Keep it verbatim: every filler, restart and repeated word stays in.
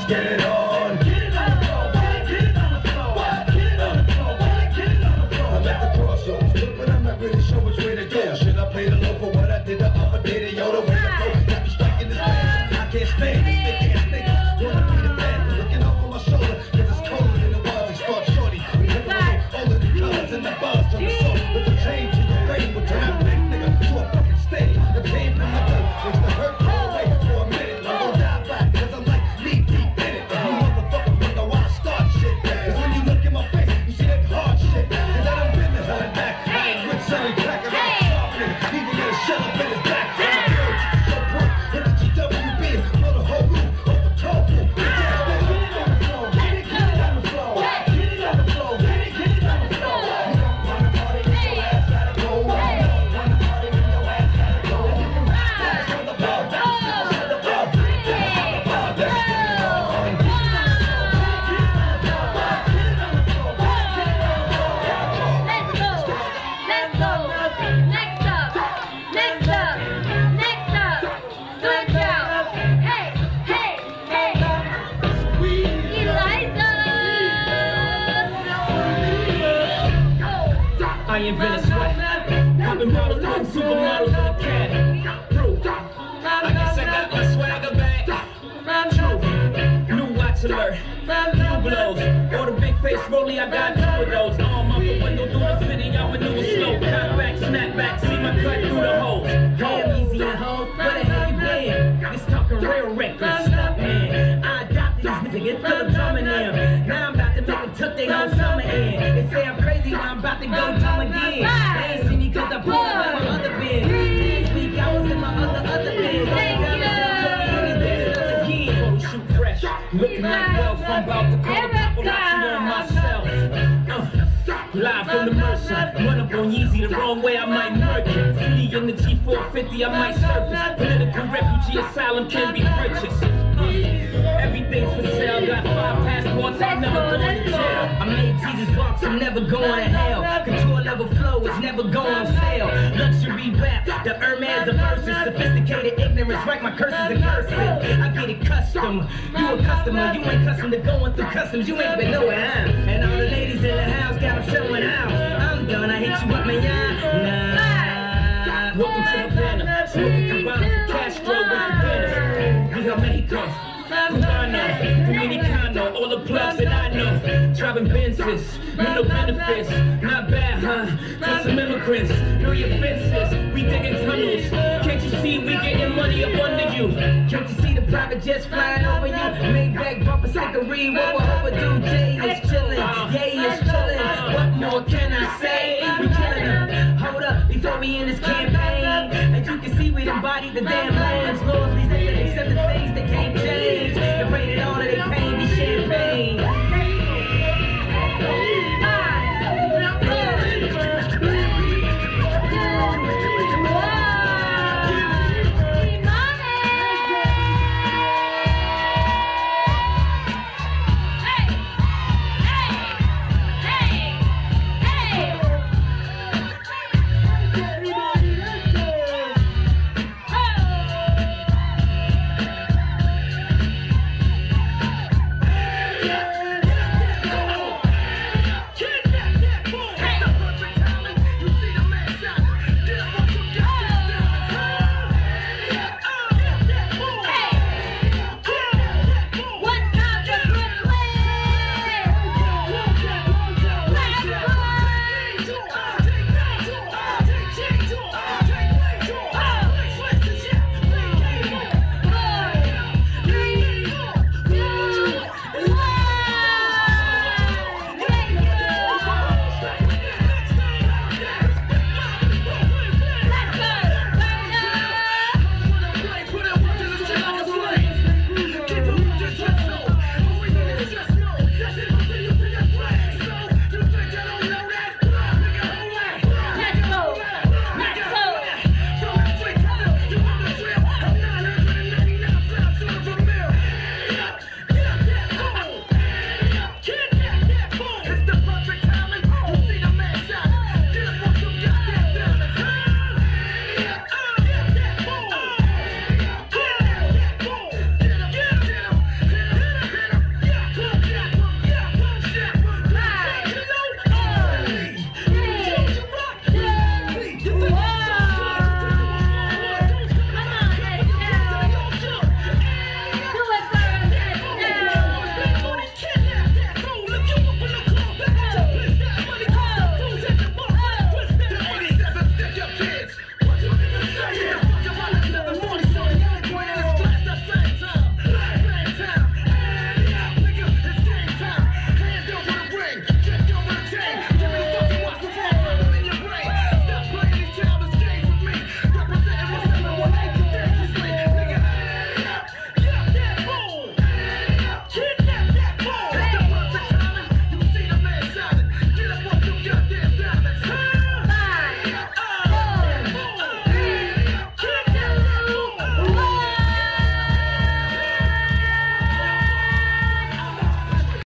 get it on. Get it on the floor, get it on the floor. Get it on the floor, get it on the floor. I'm at the crossroads, but I'm not really sure which way to go. Should I play the low for what I did the other day? Yo, the way I go, got me striking this man. I can't stand this thick ass nigga. Wanna be the man, looking over my shoulder, cause it's colder than it was. It's start shorty. We took away all of the colors and the bars from the soul. With the chain to your brain, will turn a big nigga to a fucking stain. The pain from the dirt makes the hurt go away for a minute. I'm gonna die back, cause I'm like knee deep in it. And you motherfuckers wonder why I start shit. Cause when you look in my face, you see that hard shit. Cause I done been the hell and back. I ain't with selling crack around the sharp nigga. Even get a shell up in his back. I'm a girl, so broke. Hit the G W B, blow the whole roof off the top. Get it on the floor, get it, get it on the floor. Get it on the floor, get it, get it on the floor. You don't wanna party, then your ass gotta go. You don't wanna party, then your ass gotta go. That's for the ball, that's for the ball, that's for the ball. Let's get it on. Get it on the floor, get it on the floor, get it on the floor. Let's go. Let's go. Next up. Next up. Next up. Switch out. Hey, hey, hey. Eliza. I invented sweat. Popping bottles, putting supermodels on the cat. Proof. I guess I got my swagger back. Truth. New watch alert. New blows. Or the big face rollie, I got two of those. Arm out the window through the city, I maneuver slow. Cut back, snap back, see my cut through the hole. Home easy and home. Where the hell you been? This talking real reckless stuff, man. I adopted these niggas, get Philip drumming them. Now I'm about to make them tuck their whole summer in. They say I'm crazy, now I'm about to go dumb again. They ain't see me cause I pulled up in my other bin. This week I was in my other, other bin. Shoot fresh, looking like wealth. I'm about to call the paparazzi on myself. Uh, live from the Mercer, run up on Yeezy the wrong way, I might murk it. Flee in the G four fifty, I might surface. Political refugee asylum can be purchased. Uh, everything's for sale, got five passports, I'm never going to jail. I made Jesus walks, I'm never going to hell. Couture level flow is never going on sale. Luxury rap, the Hermes of verses. Sophisticated ignorance, write my curses and curses. I get it custom, you a customer. You ain't custom to going through customs, you ain't been nowhere, huh? And all the ladies in the house got them showing out. I'm done, I hit you up, man, yeah. Nah. Welcome to Havana, smoking Cubana for Castro with Cabana. Viva Mexico. Cubana, Dominicano, all the plugs that I know. Driving Benzes, with no benefits. Not bad, huh? For some immigrants, know your fences. We digging tunnels. Can't you see we getting money up under you? Can't you see the private jets flying over you? Maybach bumper stickery, what we're overdue. Jay is chillin', Yay is chillin'. What more can I say? We killing them. Hold up, before we end this campaign. As you can see, we done bodied the damn lambs. Lord